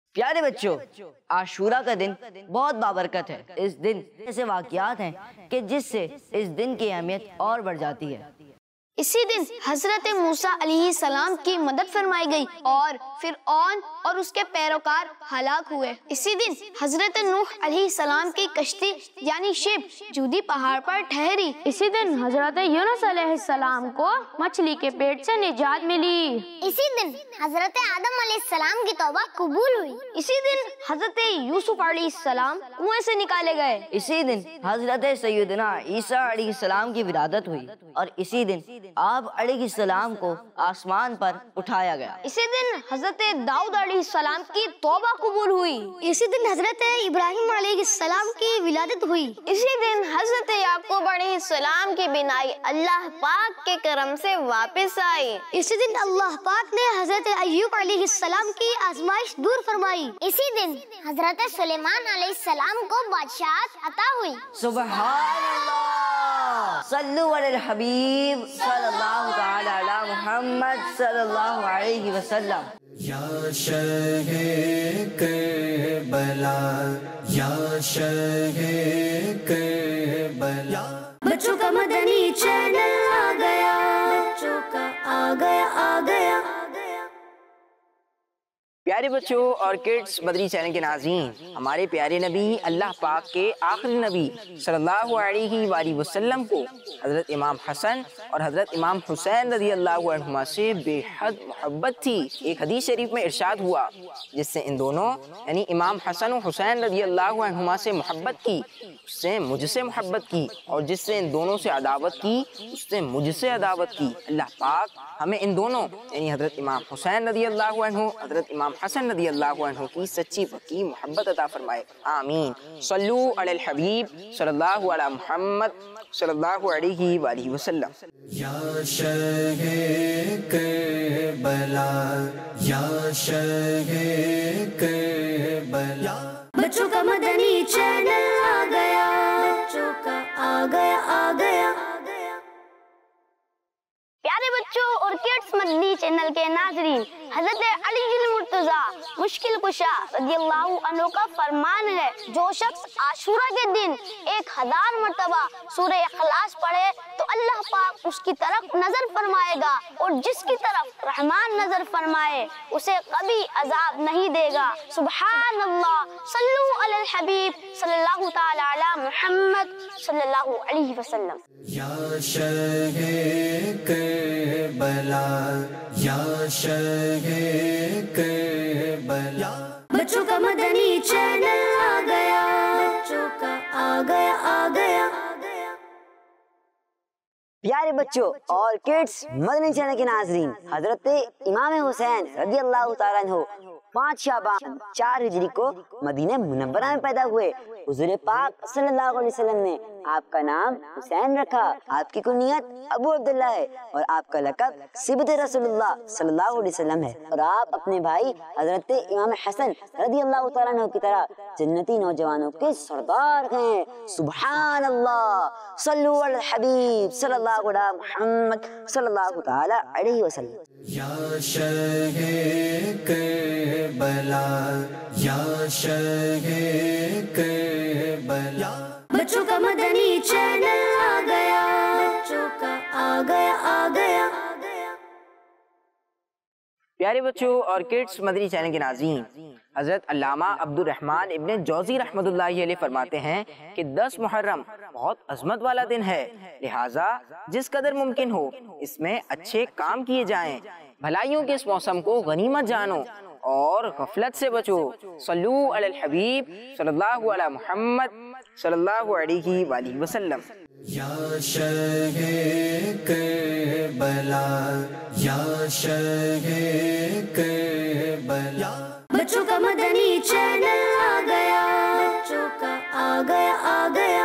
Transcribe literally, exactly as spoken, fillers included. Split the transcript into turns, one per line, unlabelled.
پیارے بچوں، عاشورہ کا دن بہت بابرکت ہے۔ اس دن ایسے واقعات ہیں کہ جس سے اس دن کی اہمیت اور بڑھ جاتی ہے۔
اسی دن حضرت موسیٰ علیہ السلام کی مدد فرمائی گئی اور فرعون اور اس کے پیروکار ہلاک ہوئے۔ اسی دن حضرت نوح علیہ السلام کی کشتی یعنی شپ جودی پہاڑ پر ٹھہری۔
اسی دن حضرت یونس علیہ السلام کو مچھلی کے پیٹ سے نجات ملی۔
اسی دن حضرت آدم علیہ السلام کی توبہ قبول ہوئی۔
اسی دن حضرت یوسف علیہ السلام کنویں سے نکالے گئے۔
اسی دن حضرت سیدنا عیسیٰ علیہ السلام کی ولادت ہوئی اور اسی دن آپ علیہ السلام کو آسمان پر اٹھایا گیا۔
اسی دن حضرت داؤد علیہ السلام کی توبہ قبول ہوئی۔
اسی دن حضرت ابراہیم علیہ السلام کی ولادت ہوئی۔
اسی دن حضرت یعقوب علیہ السلام کی بینائی اللہ پاک کے کرم سے واپس آئی۔
اسی دن اللہ پاک نے حضرت ایوب علیہ السلام کی آزمائش دور فرمائی۔ اسی دن حضرت سلیمان علیہ السلام کو بادشاہت عطا ہوئی۔
سبحان اللہ، صلو علی الحبیب صلی اللہ تعالی علی محمد صلی اللہ علیہ وسلم۔
یا شہ کربلا، یا شہ کربلا۔
بچوں کا مدنی چینل آ گیا، بچوں کا آ گیا آ گیا۔
پیارے بچوں اور کڈس مدنی چینل کے ناظرین، ہمارے پیارے نبی اللہ پاک کے آخری نبی صلی اللہ علیہ وآلہ وسلم کو حضرت امام حسن اور حضرت امام حسین رضی اللہ عنہما سے بے حد محبت تھی۔ ایک حدیث شریف میں ارشاد ہوا جس سے ان دونوں یعنی امام حسن و حسین رضی اللہ عنہما سے محبت کی، اس سے مجھ سے محبت کی، اور جس سے ان دونوں سے عداوت کی، اس سے مجھ سے عداوت کی۔ اللہ پاک ہمیں ان دونوں یعنی حضرت امام حسین رضی اللہ عنہ، حضرت امام حسن رضی اللہ عنہ کی سچی پکی محبت عطا فرمائے، آمین۔ صلو علی الحبیب صلی اللہ علی محمد صلی اللہ علیہ وآلہ وسلم۔
یا شہ کربلا، یا شہ کربلا۔
بچوں کا مدنی چینل آ گیا، بچوں کا آ گیا آ گیا۔
پیارے بچوں اور کڈس مدنی چینل کے ناظرین، حضرت علی المرتضیٰ مشکل کشا رضی اللہ عنہ کا فرمان ہے، جو شخص عاشورہ کے دن ایک ہزار مرتبہ سورہ اخلاص پڑھے تو اللہ پاک اس کی طرف نظر فرمائے گا، اور جس کی طرف رحمان نظر فرمائے اسے کبھی عذاب نہیں دے گا۔ سبحان اللہ، صلو علی الحبیب صلی اللہ تعالی علی محمد صلی اللہ علیہ وسلم۔
یا شہ کربلا، یا شہ کربلا۔
بچوں کا مدنی چینل آ گیا، بچوں کا آ گیا آ گیا۔
پیارے بچوں اور کڈس مدنی چینل کے ناظرین، حضرت امام حسین رضی اللہ تعالیٰ عنہ پانچ شعبان چار ہجری کو مدینہ منورہ میں پیدا ہوئے۔ حضور پاک صلی اللہ علیہ وسلم نے آپ کا نام حسین رکھا، آپ کی کنیت ابو عبداللہ ہے اور آپ کا لقب صبت رسول اللہ صلی اللہ علیہ وسلم ہے، اور آپ اپنے بھائی حضرت امام حسن رضی اللہ تعالیٰ عنہ کی طرح جنتی نوجوانوں کے سردار ہیں۔ سبحان اللہ، صلو علی الحبیب صلی اللہ علیہ محمد صلی اللہ تعالی علیہ وسلم۔
یا شہ کربلا، یا شہ کربلا۔
بچوں کا مدنی چینل آ گیا، بچوں کا آ گیا آ گیا۔
پیارے بچوں اور کڈس مدنی چینل کے ناظرین، حضرت علامہ عبد الرحمن ابن جوزی رحمۃ اللہ علیہ فرماتے ہیں کہ دس محرم بہت عظمت والا دن ہے، لہٰذا جس قدر ممکن ہو اس میں اچھے کام کیے جائیں، بھلائیوں کے اس موسم کو غنیمت جانو اور غفلت سے بچو۔ صلو علی الحبیب صلی اللہ علی محمد صلی اللہ علیہ وآلہ وسلم۔
یا شہ کربلا، یا شہ کربلا۔
بچوں کا مدنی چینل آ گیا، بچوں کا آ گیا آ گیا۔